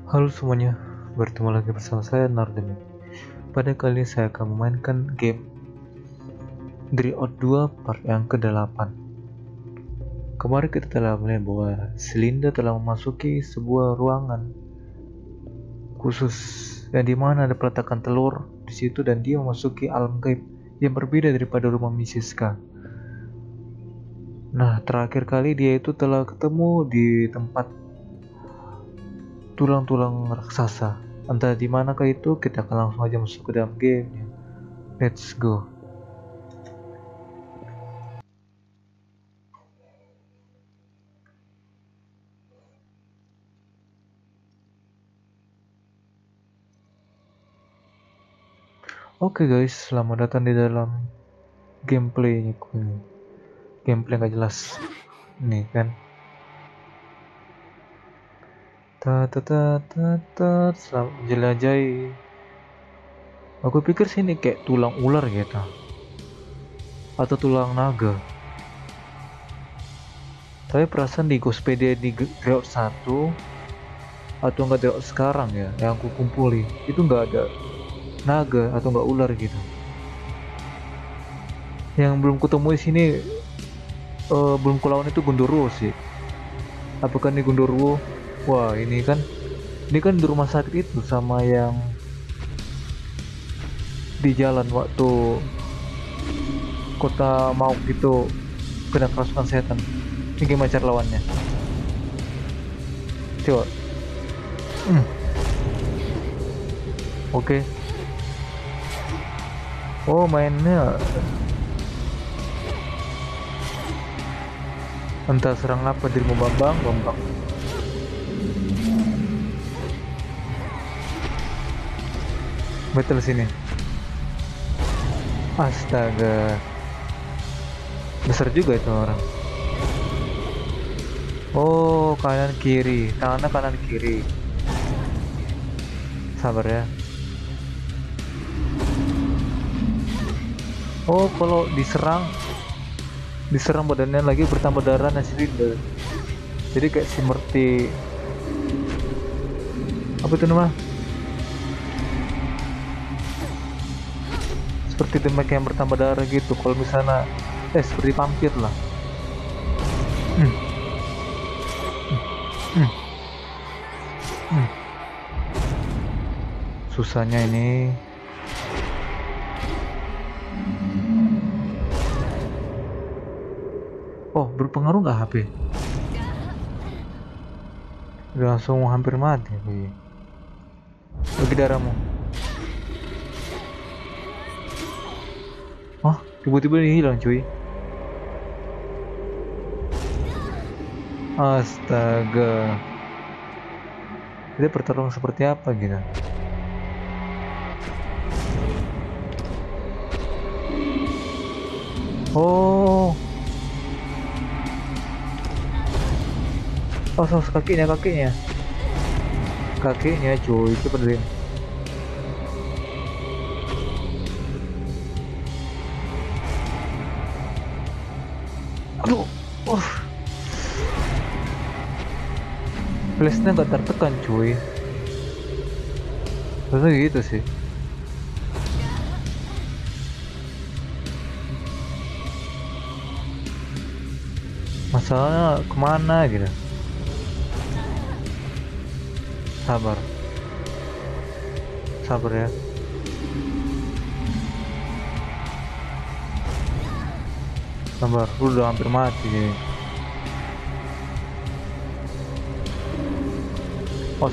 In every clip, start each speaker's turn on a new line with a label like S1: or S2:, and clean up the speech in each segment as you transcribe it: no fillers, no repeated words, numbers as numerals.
S1: Halo semuanya, bertemu lagi bersama saya Nardemi. Pada kali ini saya akan memainkan game Dread Out 2 part yang ke-8. Kemarin kita telah melihat bahwa Selinda telah memasuki sebuah ruangan khusus yang dimana ada peletakan telur di situ dan dia memasuki alam gaib yang berbeda daripada rumah Misiska. Nah, terakhir kali dia itu telah ketemu di tempat tulang-tulang raksasa. Entah di manakah itu, kita akan langsung aja masuk ke dalam game. Let's go. Oke guys, selamat datang di dalam gameplay. Gameplay nggak jelas. Nih kan. Selamat menjelajahi. Aku pikir sini kayak tulang ular gitu. Atau tulang naga. Tapi perasaan di Ghostpedia di Dread 1 atau enggak Dread sekarang ya, yang aku kumpuli, itu nggak ada naga atau nggak ular gitu. Yang belum ketemu di sini belum kulawan itu Gundurwo sih. Apakah ini Gundurwo? Wah, ini kan di rumah sakit itu sama yang di jalan waktu kota mau gitu kena kerasukan setan. Ini gimana cara lawannya? Coba. Oke. Oh, mainnya entah serang apa dirimu Bambang. Betul sini. Astaga. Besar juga itu orang. Oh, kanan kiri. Tangannya kanan kiri. Sabar ya. Oh, kalau diserang badannya lagi bertambah darah dan Selinda. Jadi kayak seperti apa itu nama? Seperti damage yang bertambah darah gitu. Kalau misalnya seperti vampir lah. Susahnya ini. Oh, berpengaruh nggak HP? Udah langsung hampir mati. Bagi darahmu. Oh, tiba-tiba dia hilang cuy. Astaga. Dia pertarungan seperti apa gitu? Oh. Oh, kakinya cuy, coba deh. Aduh. Flashnya nggak tertekan cuy. Terus gitu sih. Masalahnya kemana gitu? Sabar ya. Sabar, udah hampir mati nih. Os.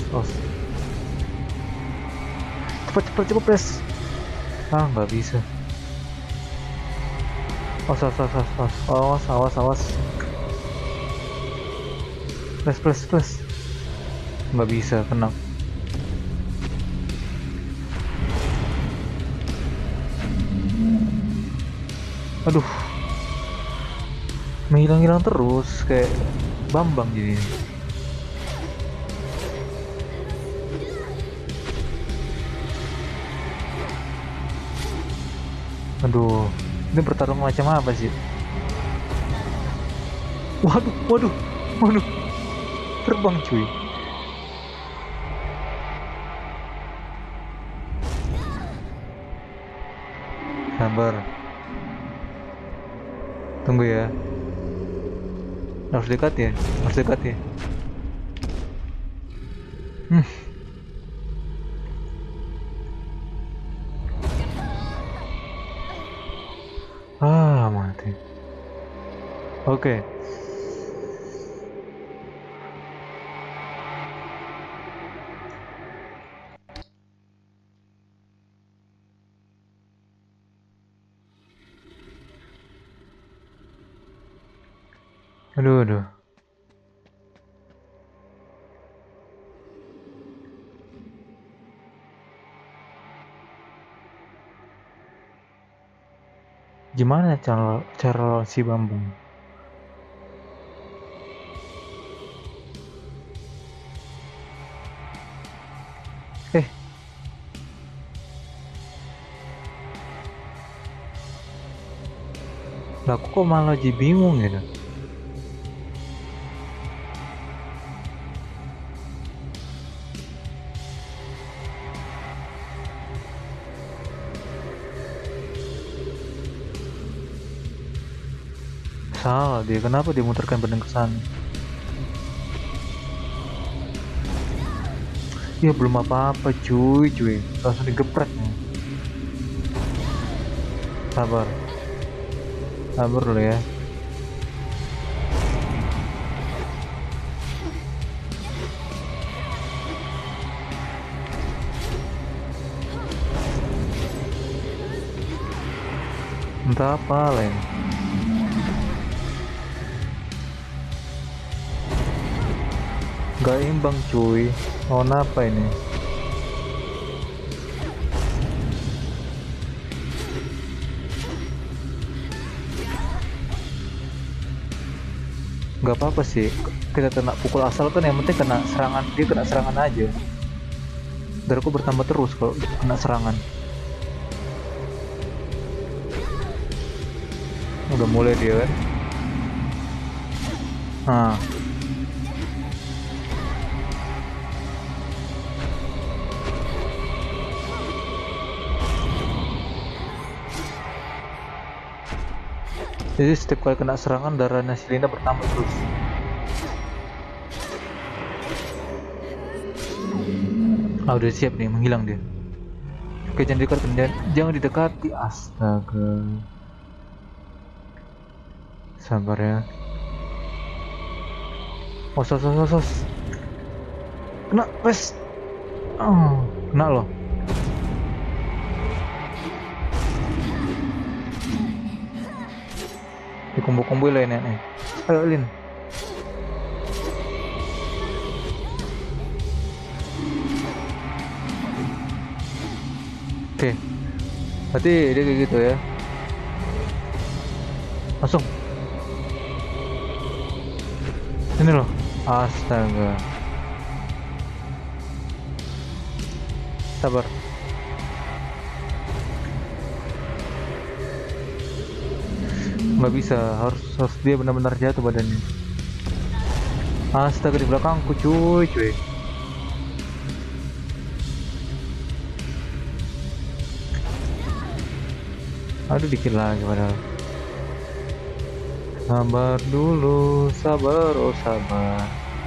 S1: Cepet press. Nggak bisa. Awas. Press. Nggak bisa, kena. Aduh. Menghilang terus kayak Bambang jadi. Aduh, ini pertarungan macam apa sih? Waduh, terbang cuy. Sabar. Tunggu ya. Harus dekat ya. Harus dekat ya. Hmm. Mati. Oke. Aduh. Gimana cara si bambu? Eh, lah aku kok malah jadi bingung gitu. Salah dia, kenapa dia muterkan badan ke sana? Ya belum apa-apa cuy, langsung digeprek nih. Sabar, sabar dulu ya. Entah apa lain. Gak imbang cuy. Oh apa ini? Gak apa-apa sih. Kita kena pukul asal kan yang penting kena serangan, dia kena serangan aja. Darahku bertambah terus kalau kena serangan. Udah mulai dia kan. Nah, jadi setiap kali kena serangan darahnya si Linda bertambah terus. Udah siap nih, menghilang dia. Oke, jangan dekat, jangan didekati. Astaga. Sabar ya. Sos. Kena, wes. Kena loh. Di combo lainnya nih. Ayo Lin. Oke. Berarti dia kayak gitu ya. Langsung. Ini loh. Astaga. Sabar. Nggak bisa, harus dia benar-benar jatuh badannya. Astaga, di belakangku cuy. Aduh, dikit lagi padahal. Sabar dulu, sabar, oh sabar.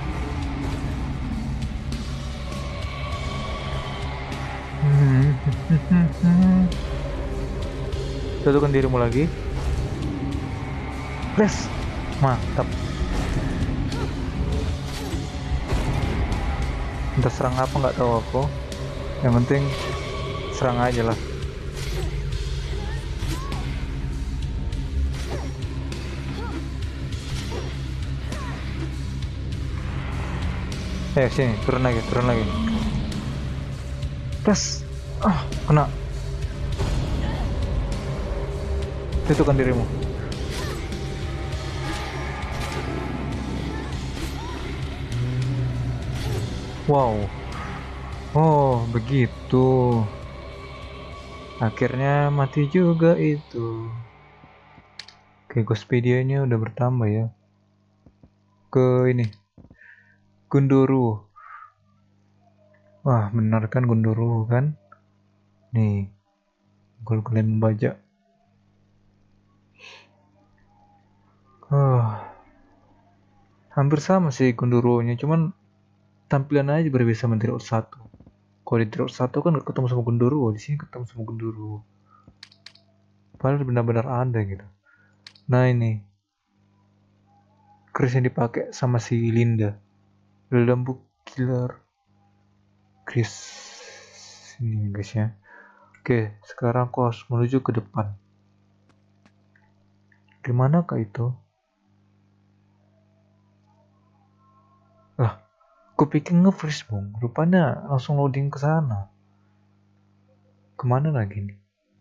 S1: Jatuhkan dirimu lagi. Press, mantap. Entah serang apa nggak tahu aku. Yang penting serang aja lah. Sini, turun lagi. Press, kena. Jatuhkan dirimu. Wow. Oh, begitu. Akhirnya mati juga itu. Oke, Ghostpedia-nya udah bertambah ya. Ke ini. Gunduru. Wah, benar kan Gunduru kan? Nih. Gol kalian membajak. Hampir sama sih Gundurwo-nya, cuman tampilan aja berbeda sama Dread 1. Kalau di Dread 1 kan gak ketemu sama Gundurwo, di sini ketemu sama Gundurwo. Padahal benar-benar ada gitu. Nah ini Chris yang dipakai sama si Linda dalam book killer Chris ini guys ya. Oke, sekarang aku harus menuju ke depan. Gimana kah itu? Lah, aku pikir nge-freeze bung, rupanya langsung loading ke sana. Kemana lagi nih?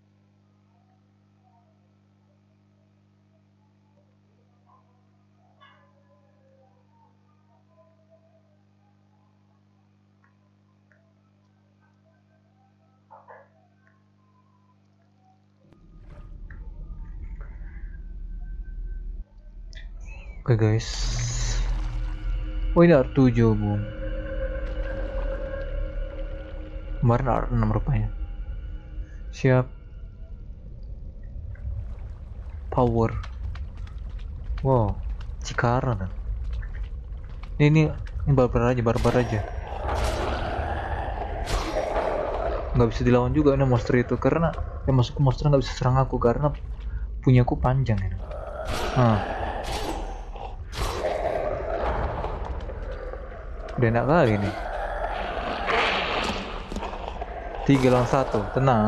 S1: Oke guys. Oh ini R7 bung. Kemarin R6 rupanya. Siap. Power. Wow, Cikarang. Ini barbar aja. Nggak bisa dilawan juga ini monster itu karena masuk monster nggak bisa serang aku karena punyaku panjang ini. Udah enak kali nih. 3 lawan 1, tenang.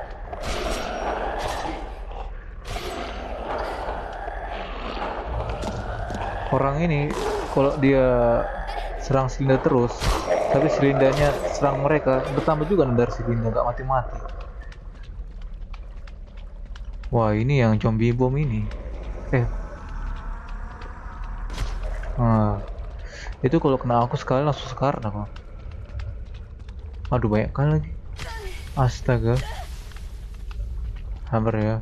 S1: Orang ini kalau dia serang Silinda terus, tapi Silindanya serang mereka, bertambah juga dari Silinda, gak mati-mati. Wah ini yang zombie bom ini. Itu kalau kena aku sekali langsung sekarat aku. Aduh banyak kali lagi. Astaga. Hampir ya.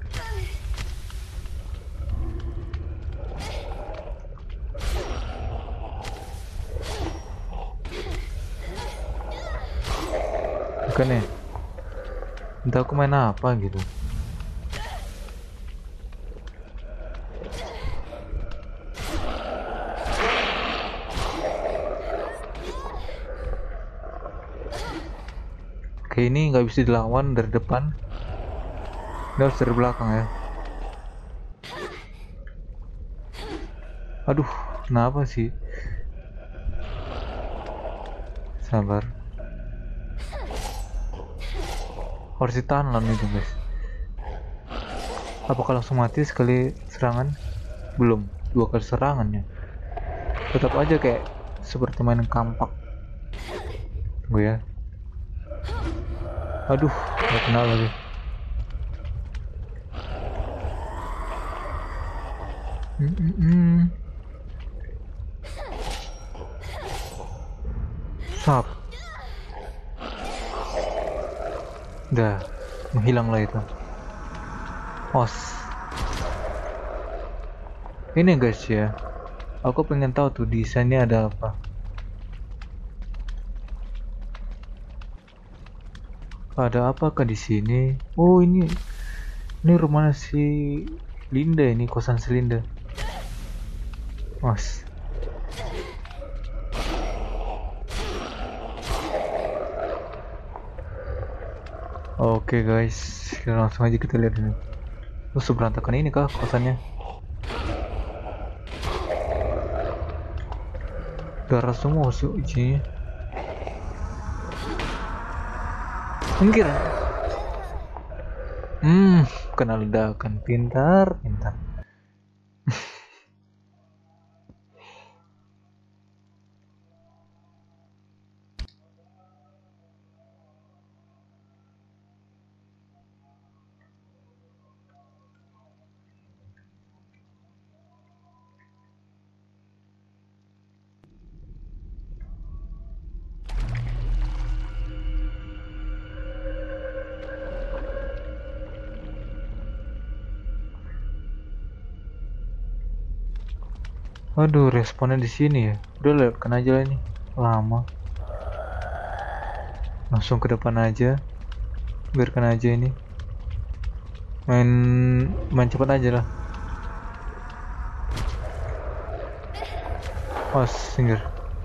S1: Bukan nih. Entah aku main apa gitu. Oke ini nggak bisa dilawan dari depan. Dia harus dari belakang ya. Aduh, kenapa sih? Sabar. Harus ditahan lawan itu guys. Apakah langsung mati sekali serangan? Belum, 2 kali serangannya. Tetap aja kayak seperti main kampak. Tunggu ya. Aduh, gak kenal lagi. Sap. Udah, menghilang lah itu. Os. Ini guys ya. Aku pengen tahu tuh desainnya ada apa. Ada apakah di sini? Oh ini rumahnya si Linda, ini kosan si Linda. Mas. Oke guys, langsung aja kita lihat ini. Seberantakan ini kah kosannya? Darah semua sih isinya. Minggir. Kena ledakan. Pintar. Waduh, responnya di sini ya. Udah lewatkan aja lah ini. Lama. Langsung ke depan aja. Biarkan aja ini. Main cepat aja lah. Oh, singgir.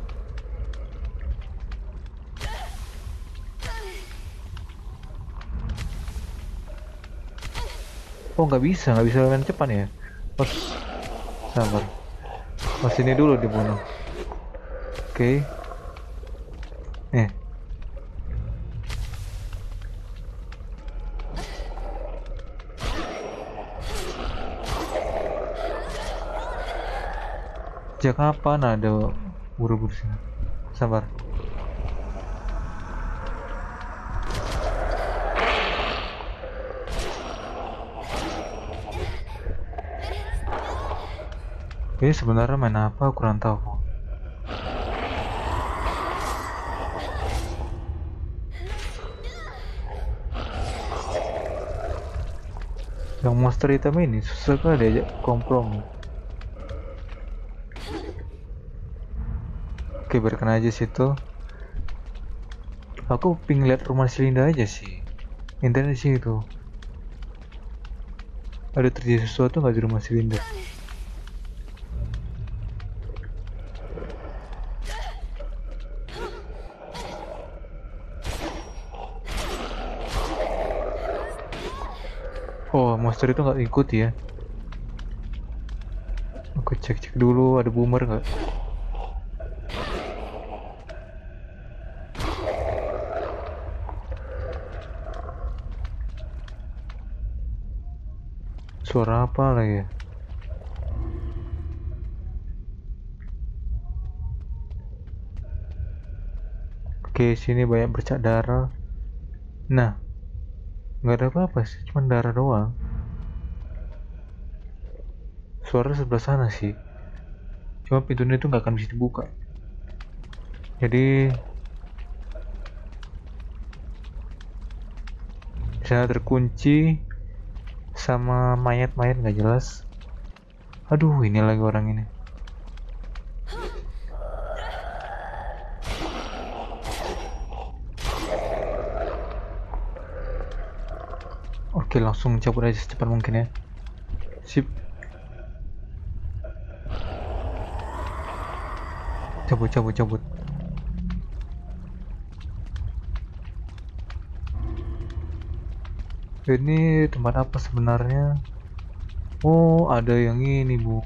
S1: Oh, nggak bisa main cepat ya. Oh, sabar. Oh, sini dulu dibunuh. Oke. Eh, sejak kapan ada buru-buru sini? Sabar. Ini sebenarnya main apa? Aku kurang tahu. Yang monster hitam ini susah kali diajak kompromi. Oke, biarkan aja situ. Aku pingin lihat rumah si Linda aja sih. Intinya sih itu. Ada terjadi sesuatu nggak di rumah si Linda? Oh, monster itu nggak ikut ya? Aku cek-cek dulu ada boomer nggak? Suara apa lagi ya? Oke, sini banyak bercak darah. Nah, nggak ada apa-apa sih, cuma darah doang. Suara sebelah sana sih. Cuma pintunya itu nggak akan bisa dibuka. Jadi, saya terkunci sama mayat-mayat nggak jelas. Aduh, ini lagi orang ini. Oke, langsung cabut aja secepat mungkin ya. Sip. Cabut. Ini tempat apa sebenarnya? Oh, ada yang ini, Bu.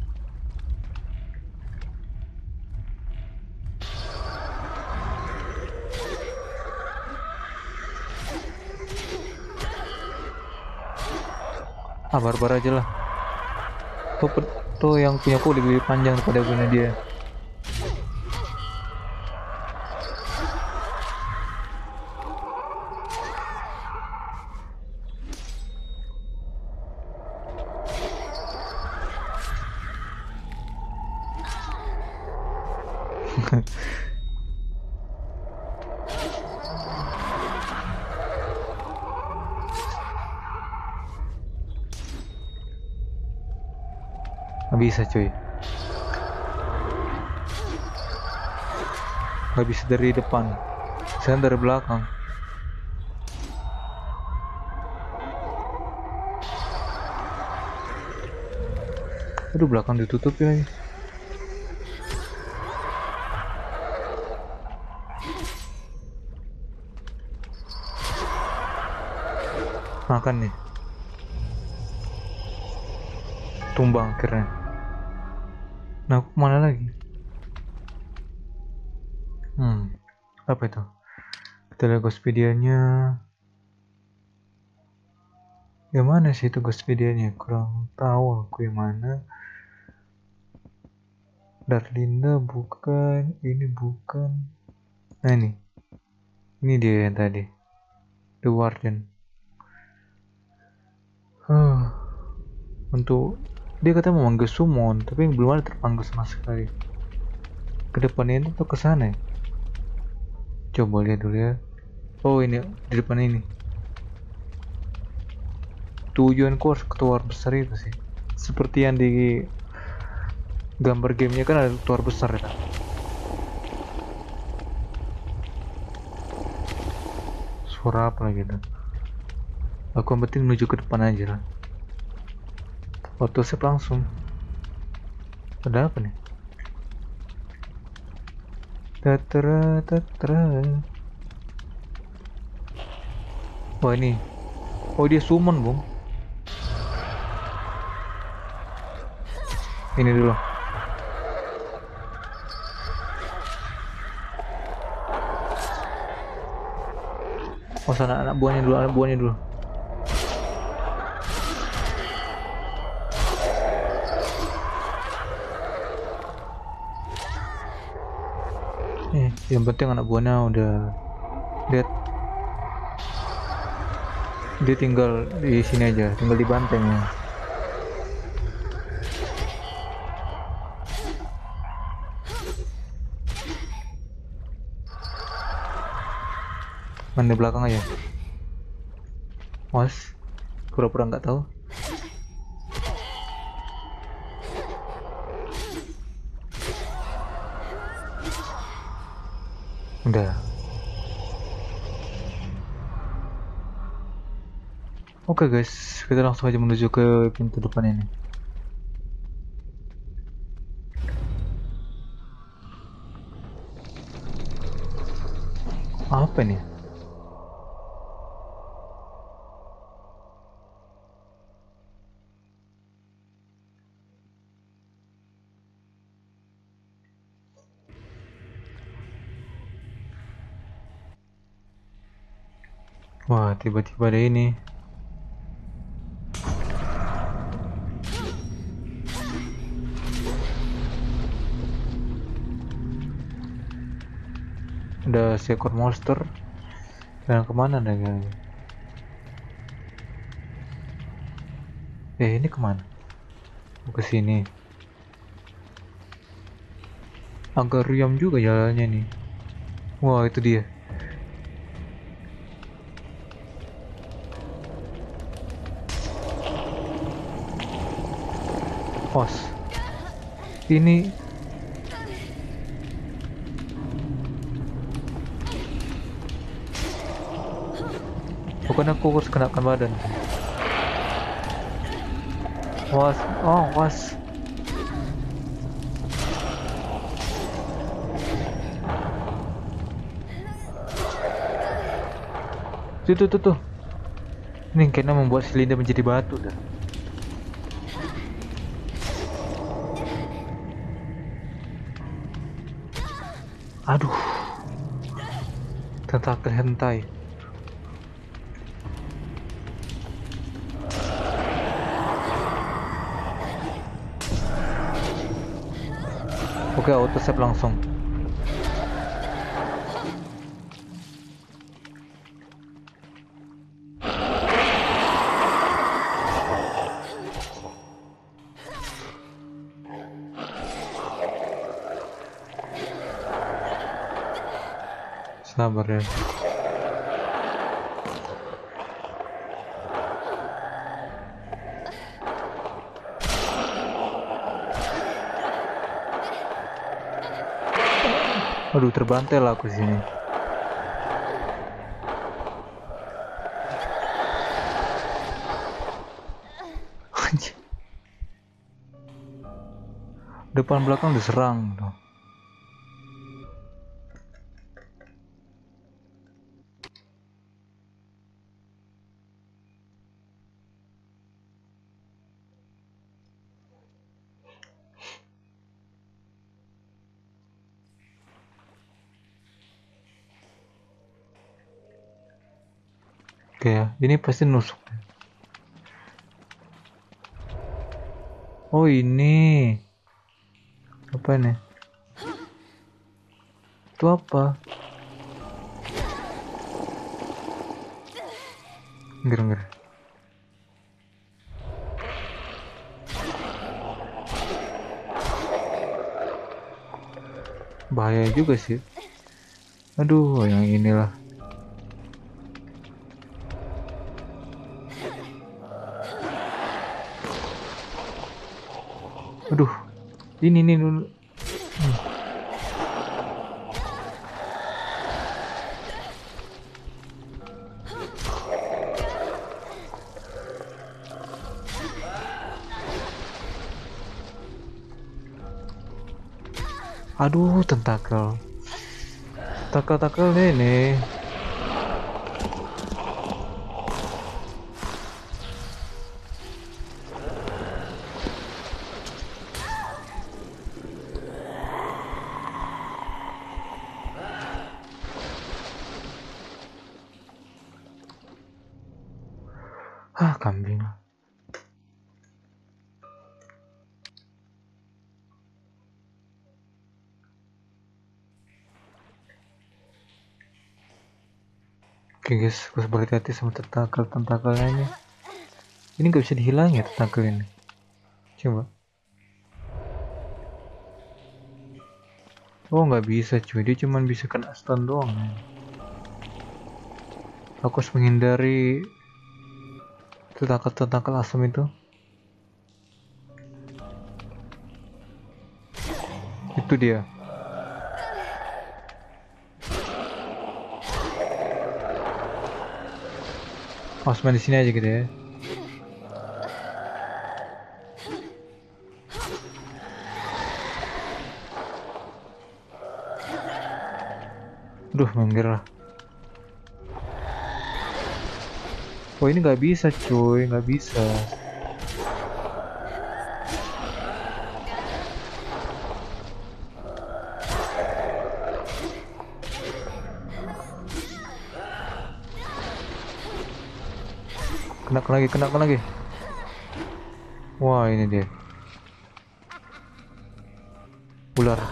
S1: Barbar aja lah. Tuh yang punya aku lebih panjang daripada punya dia. Nggak bisa cuy, nggak bisa dari depan, saya dari belakang. Aduh, belakang ditutup lagi. Makan nih, tumbang akhirnya. Nah, aku mana lagi? Apa itu? Kita lihat Ghostpedia-nya. Yang mana sih itu Ghostpedia-nya? Kurang tahu aku yang mana. Darlinda bukan, ini bukan. Nah ini dia yang tadi, The Warden. Untuk dia kata memanggil summon, tapi belum ada terpanggil sama sekali. Kedepannya itu tuh ke sana ya? Coba lihat dulu ya. Oh, ini di depan ini. Tujuanku harus keluar besar itu sih. Seperti yang di gambar gamenya kan ada keluar besar ya. Suara apa lagi tuh? Aku yang penting menuju ke depan aja lah. Auto save langsung. Ada apa nih? Tatra tatra. Wah ini. Oh dia summon bung. Ini dulu. Oh sana anak buahnya dulu, anak buahnya dulu. Yang penting anak buahnya udah dead. Dia tinggal di sini aja, tinggal di banteng ya. Main di belakang aja. Mas, pura-pura nggak tahu. Udah. Oke guys, kita langsung aja menuju ke pintu depan ini. Apa nih? Wah, tiba-tiba ada ini. Ada seekor monster. Dan kemana dah guys? Ini kemana? Ke sini. Agak riam juga jalannya nih. Wah, itu dia. Os. Ini bukan aku harus kenakan badan. Was, oh was. Tuh. Ini kayaknya membuat silinder menjadi batu dah. Aduh. Tentakel hentai. Oke, auto save langsung. Sabar ya. Aduh, terbantai lah aku sini. Depan belakang diserang tuh. Oke ya, ini pasti nusuk. Oh ini apa nih? Itu apa? Enggak. Bahaya juga sih. Aduh, yang inilah. Aduh, ini dulu. Aduh, tentakel. Tackle ini. Kambing. Oke guys, gue balik hati sama tentakelnya ini. Ini gak bisa dihilangin ya tentakel ini. Coba. Oh nggak bisa cuy, dia cuma bisa kena stun doang. Aku harus menghindari tentakel asam itu. Itu dia. Harus main di sini aja gitu ya. Duh, minggir lah. Oh ini nggak bisa cuy, nggak bisa. Kena lagi. Wah ini dia. Ular.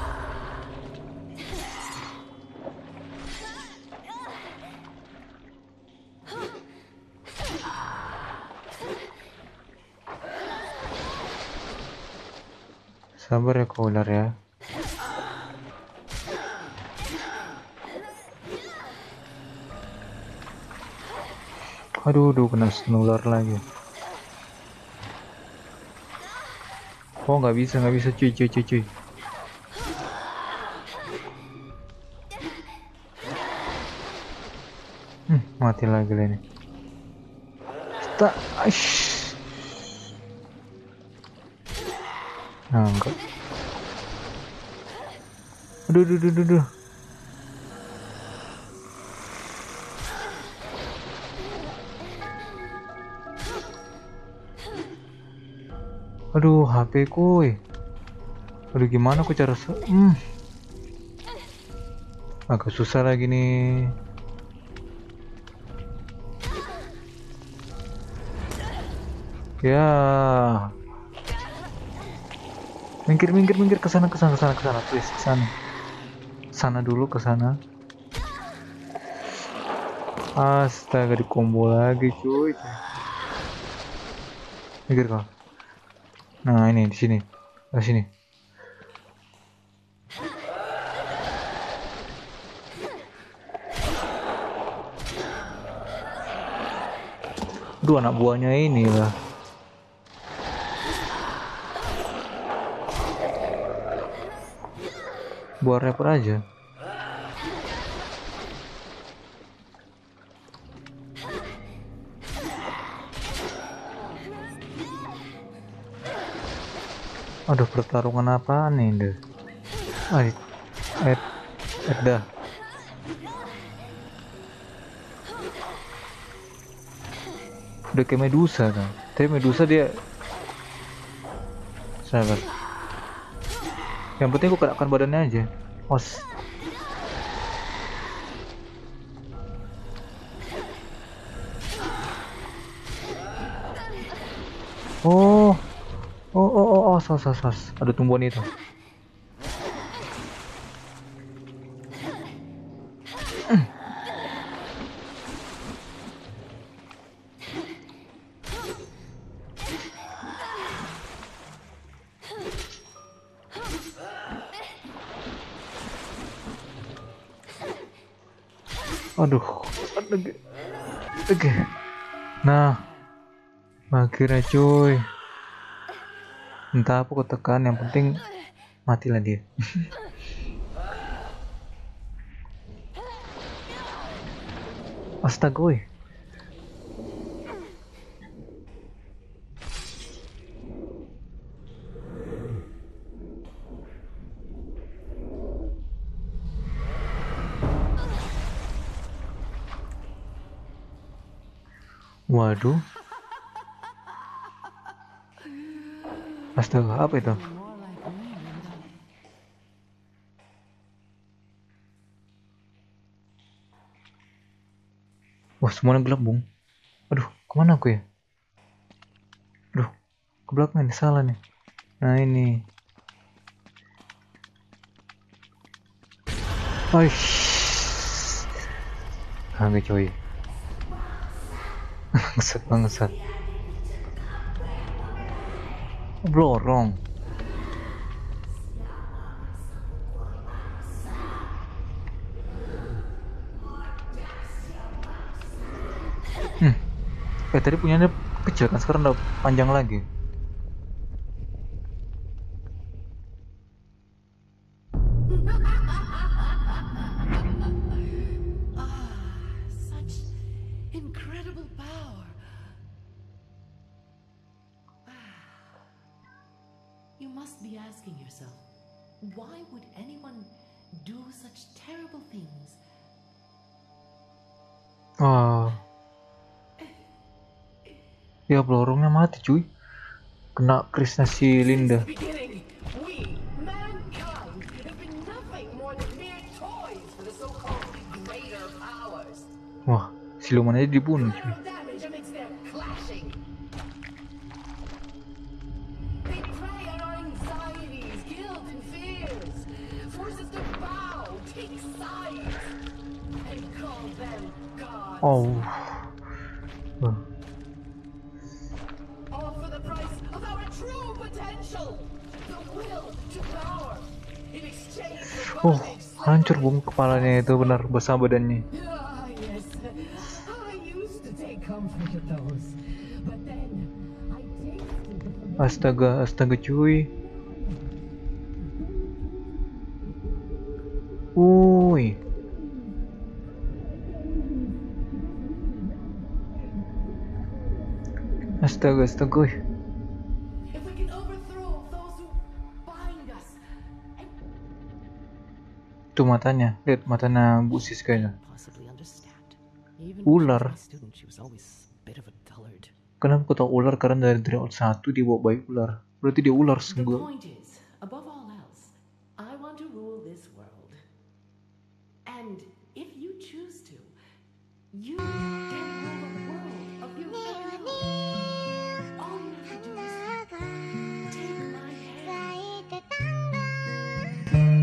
S1: Sabar ya kau ular ya. Aduh, kena ular lagi. Oh nggak bisa cuy. Mati lagi lah ini. Nah, enggak. Aduh. Aduh, HP ku. Aduh, gimana aku cara agak susah lagi nih. Ya. Minggir ke sana please, ke sana. Sana dulu, ke sana. Astaga, di combo lagi cuy. Minggir kau. Nah, ini di sini. Di sini. Aduh, anak buahnya ini lah. Buat rapper aja. Aduh, pertarungan apaan nih deh. Dah. Udah kayak Medusa kan. Tapi Medusa dia sabar. Yang penting aku kenakan badannya aja. Sos. Ada tumbuhan itu. Aduh. Nah, akhirnya cuy. Entah apa aku tekan, yang penting matilah dia. Astaga, woi. Waduh. Astaga, apa itu? Wah, semuanya gelap, Bung. Aduh, kemana aku ya? Aduh, ke belakang ini, salah nih. Nah, ini. Aish. Kagak coy. Bangsat. Blorong. Tadi punyanya kecil kan, sekarang udah panjang lagi.
S2: Such incredible power. You must be asking yourself, why would anyone do such terrible things?
S1: Oh, ya blorongnya mati cuy. Kena krisnya si Linda.
S2: Beginning, we, mankind, have been nothing more than mere toys for the so-called greater powers.
S1: Wah, siluman aja dibunuh cuy.
S2: Collateral damage amidst their clashing. They prey on our anxieties, guilt, and fears. Force us to bow, take sides, and call them gods.
S1: Oh.
S2: All for the price of our true potential. The will to power. In exchange for
S1: Oh, hancur Bung kepalanya itu, benar, besar badannya.
S2: Ah, yes. I used to take comfort with those. But then I tasted the
S1: Astaga cuy. Wuih. Astaga.
S2: If we can overthrow those who bind us and
S1: Tuh matanya, lihat matanya Bu Sis kayaknya.
S3: Possibly understand. Even
S1: Ular.
S3: when she was my student, she was always a bit of a dullard.
S1: Kenapa aku tahu ular? Karena dari Dread 1 dibawa bayi ular. Berarti dia ular
S2: the
S1: sungguh.
S2: point is, above all else, I want to rule this world. And if you choose to, you can rule the world of your very own. All you have to do is take my hand.